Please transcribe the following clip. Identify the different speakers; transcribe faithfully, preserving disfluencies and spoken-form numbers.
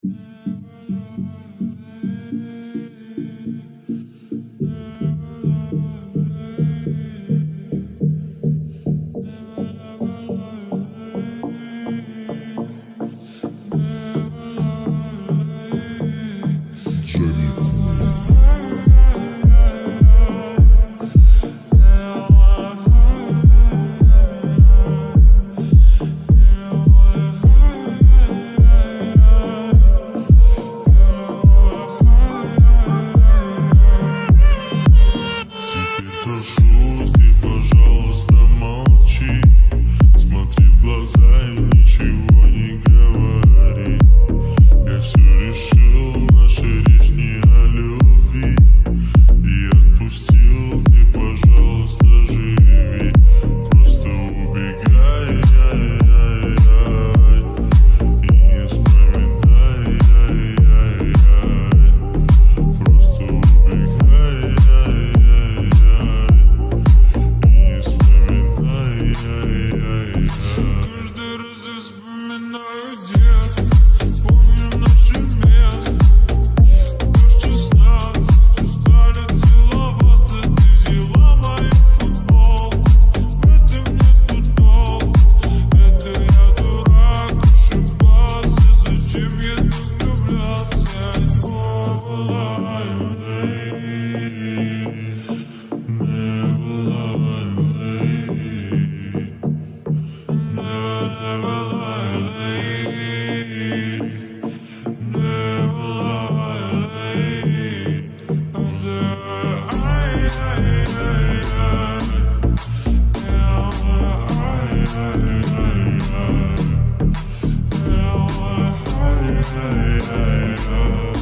Speaker 1: Шутки, пожалуйста, молчи. Смотри в глаза и ничего не говори. Я все решил, наша речь не о любви. И отпустил, ты, пожалуйста, живи. Просто убегай, ай, ай, ай, и не вспоминай, ай, ай, ай. Просто убегай, ай, ай, ай. Каждый раз я вспоминаю детство, помню наше место. В шестнадцать стали целоваться, ты взяла мою футболку. В этом нету толку, это я дурак, ошибался. Зачем я так влюблялся? Hey, hey, hey.